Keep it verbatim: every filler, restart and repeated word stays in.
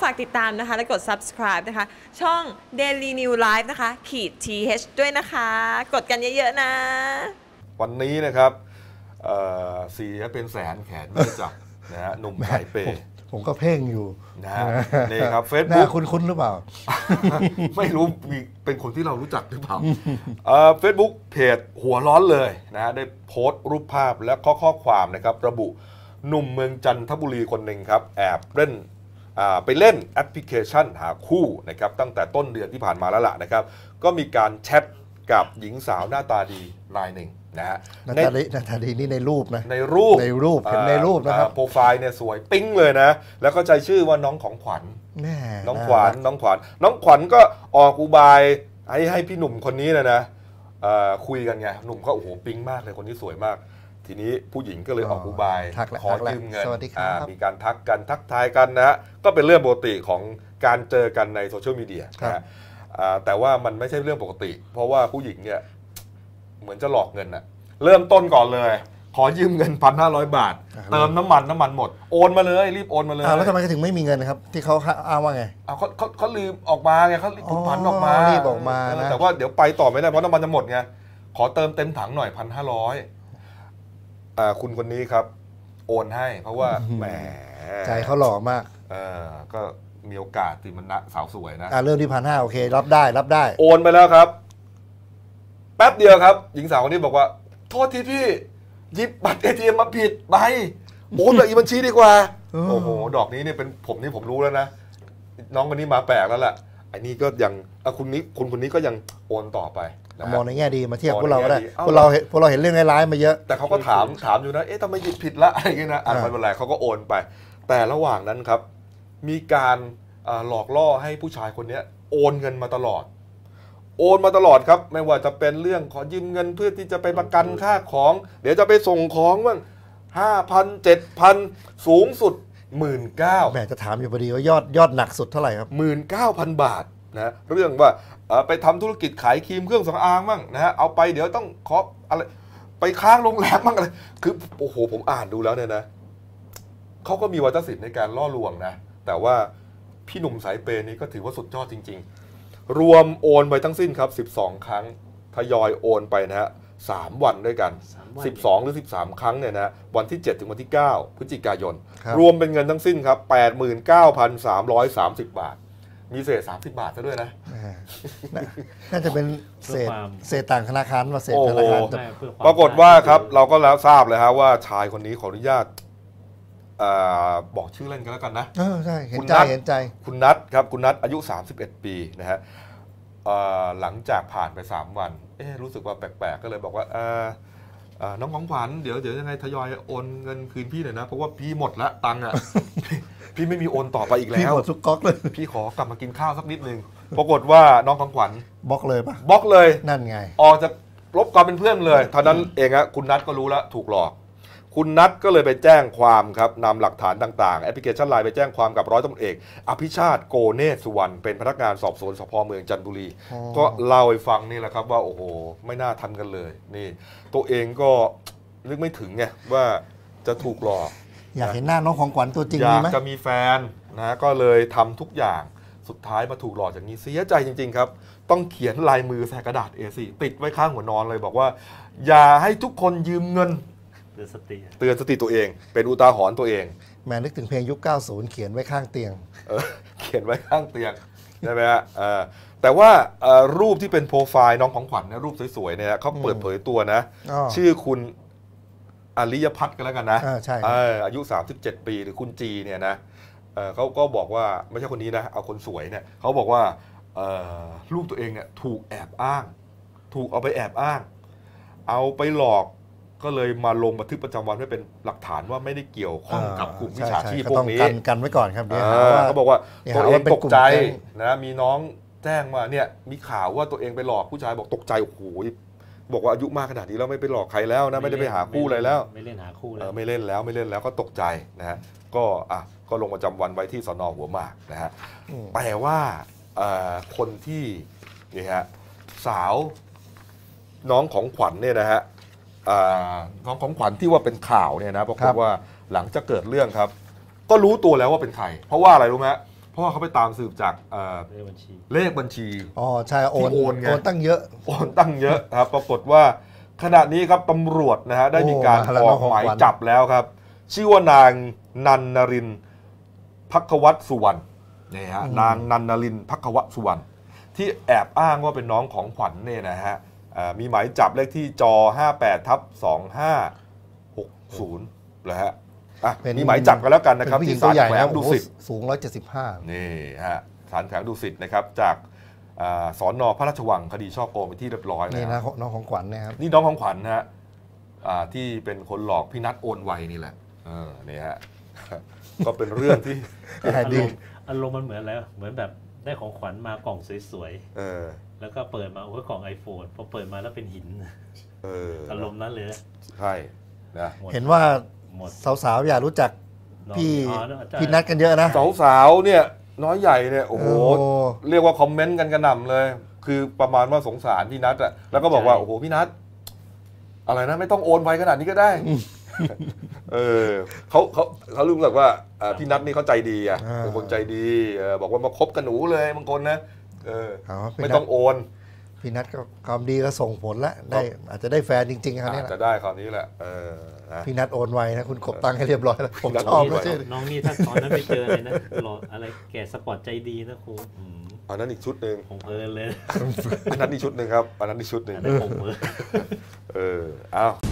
ากติดตามนะคะและกด ซับสไครบ์ นะคะช่อง Daily New Life นะคะขีด ที เอช ด้วยนะคะกดกันเยอะๆนะวันนี้นะครับเสียเป็นแสนแขนไม่จับนะฮะหนุ่มสายเปย์ผมก็เพ่งอยู่นะฮะนี่ครับเฟซบุ๊กคุ้นๆหรือเปล่าไม่รู้มีเป็นคนที่เรารู้จักหรือเปล่าเฟซบุ๊กเพจหัวร้อนเลยนะฮะได้โพสต์รูปภาพและข้อข้อความนะครับระบุหนุ่มเมืองจันทบุรีคนหนึ่งครับแอบเล่นไปเล่นแอปพลิเคชันหาคู่นะครับตั้งแต่ต้นเดือนที่ผ่านมาแล้วล่ะนะครับก็มีการแชทกับหญิงสาวหน้าตาดีรายหนึ่งนะฮะหน้าตาดีหน้าตาดีนี่ในรูปนะในรูปในรูปเห็นในรูปนะครับโปรไฟล์เนี่ยสวยปิ๊งเลยนะแล้วก็ใจชื่อว่าน้องของขวัญน้องขวัญน้องขวัญน้องขวัญก็ออกอุบายให้ให้พี่หนุ่มคนนี้นะนะคุยกันไงหนุ่มก็โอ้โหปิ๊งมากเลยคนนี้สวยมากทีนี้ผู้หญิงก็เลยออกอุบายขอยืมเงินมีการทักกันทักทายกันนะฮะก็เป็นเรื่องปกติของการเจอกันในโซเชียลมีเดียนะแต่ว่ามันไม่ใช่เรื่องปกติเพราะว่าผู้หญิงเนี่ยเหมือนจะหลอกเงินอะเริ่มต้นก่อนเลยขอยืมเงินพันห้าร้อยบาทเติมน้ำมันน้ำมันหมดโอนมาเลยรีบโอนมาเลยแล้วทำไมถึงไม่มีเงินนะครับที่เขาอ้างว่าไงเขาเขาเขาลืมออกมาไงเขาคุณผันออกมารีบออกมาแต่ว่าเดี๋ยวไปต่อไม่ได้เพราะน้ำมันจะหมดไงขอเติมเต็มถังหน่อยพันห้าร้อยคุณคนนี้ครับโอนให้เพราะว่าแหมใจเขาหล่อมากก็มีโอกาสที่มันนะสาวสวยนะเริ่มที่พันห้าโอเครับได้รับได้โอนไปแล้วครับแป๊บเดียวครับหญิงสาวคนนี้บอกว่าโทษทีพี่หยิบบัตร เอ ที เอ็ม มาผิดใบโอนแบบอีบัญชีดีกว่าโอ้โหดอกนี้เนี่ยเป็นผมนี่ผมรู้แล้วนะน้องคนนี้มาแปลกแล้วแหละไอ้นี่ก็ยังคุณนี้คุณคนนี้ก็ยังโอนต่อไปมองในแง่ดีมาเทียบพวกเราก็ได้พวกเราพวกเราเห็นเรื่องร้ายๆมาเยอะแต่เขาก็ถามถามอยู่นะเอ๊ะทำไมหยิบผิดละอะไรอย่างเงี้ยนะอ่านไปเป็นไรเขาก็โอนไปแต่ระหว่างนั้นครับมีการหลอกล่อให้ผู้ชายคนนี้โอนเงินมาตลอดโอนมาตลอดครับไม่ว่าจะเป็นเรื่องขอยืมเงินเพื่อที่จะไปประกันค่าของเดี๋ยวจะไปส่งของบ้างห้าพันเจ็ดพันสูงสุดหมื่นเก้าแหมจะถามอยู่พอดีว่ายอดยอดหนักสุดเท่าไหร่ครับหมื่นเก้าพันบาทนะเรื่องว่าไปทำธุรกิจขายครีมเครื่องสำอางบ้างนะฮะเอาไปเดี๋ยวต้องขออะไรไปค้างโรงแรมบ้างอะไรคือโอ้โหผมอ่านดูแล้วเนี่ยนะเขาก็มีวัฒนศิลป์ในการล่อลวงนะแต่ว่าพี่หนุ่มสายเปย์นี้ก็ถือว่าสุดยอดจริงๆรวมโอนไปทั้งสิ้นครับสิบสองครั้งทยอยโอนไปนะฮะสามวันด้วยกันสิบสองหรือสิบสามครั้งเนี่ยนะวันที่เจ็ดถึงวันที่เก้าพฤศจิกายนรวมเป็นเงินทั้งสิ้นครับ แปดหมื่นเก้าพันสามร้อยสามสิบ บาทมีเศษสามสิบบาทซะด้วยนะน่าจะเป็นเศษเศษต่างธนาคารว่าเศษธนาคารปรากฏว่าครับเราก็แล้วทราบเลยฮะว่าชายคนนี้ขออนุญาตบอกชื่อเล่นกันแล้วกันนะเออใช่เห็นใจเห็นใจคุณนัทครับคุณนัทอายุสามสิบเอ็ดปีนะฮะหลังจากผ่านไปสามวันเอ๊ะรู้สึกว่าแปลกๆก็เลยบอกว่าน้องของขวัญเดี๋ยวเดี๋ยวยังไงทยอยโอนเงินคืนพี่หน่อยนะเพราะว่าพี่หมดละตังค์อ่ะพี่ไม่มีโอนต่อไปอีกแล้วพี่หมดทุกก๊อกเลยพี่ขอกลับมากินข้าวสักนิดนึงปรากฏว่าน้องของขวัญบล็อกเลยปะบล็อกเลยนั่นไงออกจากลบความเป็นเพื่อนเลยเท่านั้นเองฮะคุณนัทก็รู้แล้วถูกหลอกคุณนัทก็เลยไปแจ้งความครับนำหลักฐานต่างๆแอปพลิเคชันไลน์ไปแจ้งความกับร้อยตำรวจเอกอภิชาติโกเนศสุวรรณเป็นพนักงานสอบสวนสพเมืองจันทบุรีก็เล่าให้ฟังนี่แหละครับว่าโอ้โหไม่น่าทันกันเลยนี่ตัวเองก็นึกไม่ถึงไงว่าจะถูกหลอกอยากเห็นหน้าน้องของขวัญตัวจริงอยากจะมีแฟนนะก็เลยทำทุกอย่างสุดท้ายมาถูกหลอกอย่างนี้เสียใจจริงๆครับต้องเขียนลายมือใส่กระดาษ เอ โฟร์ ติดไว้ข้างหัวนอนเลยบอกว่าอย่าให้ทุกคนยืมเงินเตือนสติเตือนสติตัวเองเป็นอุทาหรณ์ตัวเองแม่นึกถึงเพลงยุคเก้าสิบเขียนไว้ข้างเตียงเออเขียนไว้ข้างเตียงใช่ไหมฮะแต่ว่ารูปที่เป็นโปรไฟล์น้องของขวัญนะรูปสวยๆเนี่ยเขาเปิดเผยตัวนะชื่อคุณอริยพัฒน์กันแล้วกันนะอายุสามสิบเจ็ดปีหรือคุณจีเนี่ยนะเขาก็บอกว่าไม่ใช่คนนี้นะเอาคนสวยเนี่ยเขาบอกว่ารูปตัวเองเนี่ยถูกแอบอ้างถูกเอาไปแอบอ้างเอาไปหลอกก็เลยมาลงบันทึกประจำวันไว้เป็นหลักฐานว่าไม่ได้เกี่ยวข้องกับกลุ่มวิชาชีพพวกนี้กันกันไว้ก่อนครับเขาบอกว่าตัวเองตกใจนะมีน้องแจ้งมาเนี่ยมีข่าวว่าตัวเองไปหลอกผู้ชายบอกตกใจโอ้โหบอกว่าอายุมากขนาดนี้แล้วไม่ไปหลอกใครแล้วนะไม่ได้ไปหาคู่อะไรแล้วไม่เล่นหาคู่แล้วไม่เล่นแล้วไม่เล่นแล้วก็ตกใจนะฮะก็อ่ะก็ลงประจำวันไว้ที่สน.หัวหมากนะฮะแต่ว่าคนที่นี่ฮะสาวน้องของขวัญเนี่ยนะฮะน้องของขวัญที่ว่าเป็นข่าวเนี่ยนะปรากฏว่าหลังจากเกิดเรื่องครับก็รู้ตัวแล้วว่าเป็นใครเพราะว่าอะไรรู้ไหมพราะว่าเขาไปตามสืบจากเอ่อเลขบัญชีเลขบัญชีอ๋อใช่โอนที่โอนไงโอนตั้งเยอะโอนตั้งเยอะครับ ปรากฏว่าขณะนี้ครับตำรวจนะฮะได้มีการโอ้มาแล้วออกน้องของหมายขวัญจับแล้วครับ ชื่อว่านางนันนรินทร์ภักวัตสุวรรณนี่ฮะนางนันนรินทร์ภักวัตสุวรรณที่แอบอ้างว่าเป็นน้องของขวัญเนี่ยนะฮะอ่ามีหมายจับเลขที่จห้าแปดทับสองห้าหกศูนย์เลยฮะอ่ะเป็นมีหมายจับกันแล้วกันนะครับเป็นผู้หญิที่งตัศาว ลใหญ่แขวนะงดุโอ้โหสิตสูงร้อยเจ็ดสิบห้านี่ฮะศาลแขวงดุสิตนะครับจากอ่าสอนอพระราชวังคดีช่อโกงไปที่เรียบร้อยนี่แล้วนะน้องของขวัญนะครับนี่น้องของขวัญนะฮะอ่าที่เป็นคนหลอกพี่นัทโอนไวนี่แหละเออนี่ฮะ ก็เป็นเรื่องที่แต่อาดีรมณ์อารมณ์มันเหมือนอะไรวะเหมือนแบบได้ของขวัญมากล่องสวยเออๆแล้วก็เปิดมาโอ้ยกล่อง iPhone พอเปิดมาแล้วเป็นหินเอออารมณ์นั้นเลยนะใช่นะหมดเห็นว่าหมดสาวๆอยากรู้จักน้องพี่อ๋อใช่พี่นัทกันเยอะนะสาวๆเนี่ยน้อยใหญ่เนี่ยโอ้โหโอ้เรียกว่าคอมเมนต์กันกระหน่ำเลย คือประมาณว่าสงสารพี่นัทอะแล้วก็บอกว่าโอ้โหพี่นัทอะไรนะไม่ต้องโอนไวขนาดนี้ก็ได้เออเขาเขาเขารู้สึกว่าอ่าพี่นัทนี่เขาใจดีอะเป็นคนใจดีเออบอกว่ามาคบกับหนูเลยบางคนนะเออเอาพี่ไม่นัต้ทองโอนพี่นัทก็ความดีก็ส่งผลแล้วได้อาจจะได้แฟนจริงๆคราวนี้อาจแหละจะได้คราวนี้แหละเออนะพี่นัทโอนไวนะคุณกบตังค์ให้เรียบร้อยแล้วผมพี่นัทชอบโอนไวนะชื่อน้องนี่ถ้าตอนนั้นไปเจออะไรนะหล่ออะไรแก่สปอร์ตใจดีนะครูอืมอันนั้นอีกชุดหนึ่งผมเพลินเลยอันนั้นอีกชุดหนึ่งครับอันนั้นอีกชุดหนึ่งอันนั้นผมเพลินเอออ้าว